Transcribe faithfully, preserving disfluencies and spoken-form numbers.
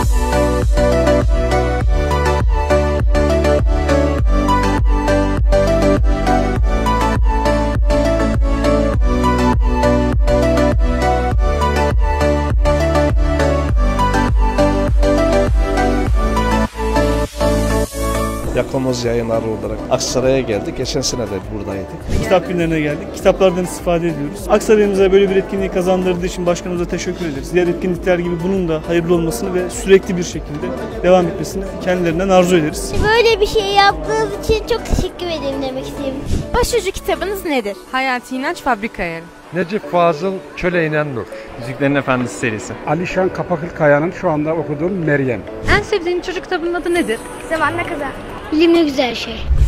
Yakomoz Yayınları olarak Aksaray'a geldik. Geçen sene de buradaydık. Kitap günlerine geldik. Kitaplardan istifade ediyoruz. Aksaray'ımıza böyle bir etkinliği kazandırdığı için başkanımıza teşekkür ederiz. Diğer etkinlikler gibi bunun da hayırlı olmasını ve sürekli bir şekilde devam etmesini kendilerinden arzu ederiz. Böyle bir şey yaptığınız için çok teşekkür ederim demek istiyorum. Başucu kitabınız nedir? Hayati İnanç Fabrika Ayarı. Necip Fazıl Çöle İnen Nur. Yüzüklerin Efendisi serisi. Alişan Kapakılkaya'nın şu anda okuduğum Meryem. En sevdiğin çocuk kitabının adı nedir? Zamanla Kadar. Bilim ne güzel şey.